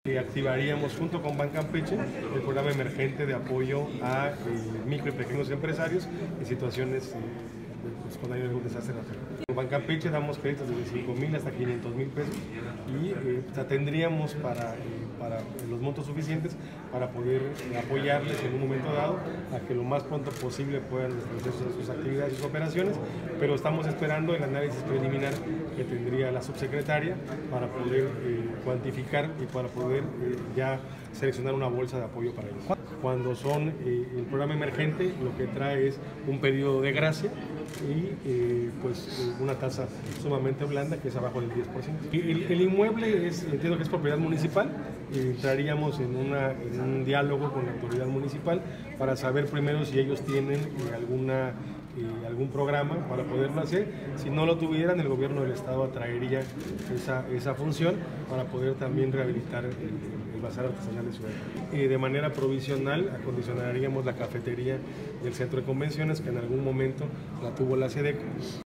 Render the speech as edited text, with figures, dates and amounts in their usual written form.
Activaríamos junto con Ban Campeche el programa emergente de apoyo a micro y pequeños empresarios en situaciones cuando hay algún desastre natural. En Ban Campeche damos créditos desde 5,000 hasta 500,000 pesos y tendríamos para los montos suficientes para poder apoyarles en un momento dado a que lo más pronto posible puedan restablecer sus actividades y sus operaciones, pero estamos esperando el análisis preliminar que tendría la subsecretaria para poder cuantificar y para poder ya seleccionar una bolsa de apoyo para ellos. Cuando son el programa emergente, lo que trae es un periodo de gracia y una tasa sumamente blanda que es abajo del 10%. El inmueble entiendo que es propiedad municipal y entraríamos en un diálogo con la autoridad municipal para saber primero si ellos tienen algún programa para poderlo hacer. Si no lo tuvieran, el gobierno del estado atraería esa función para poder también rehabilitar el bazar artesanal de Ciudad. De manera provisional acondicionaríamos la cafetería del centro de convenciones que en algún momento la tuvo la SEDECO.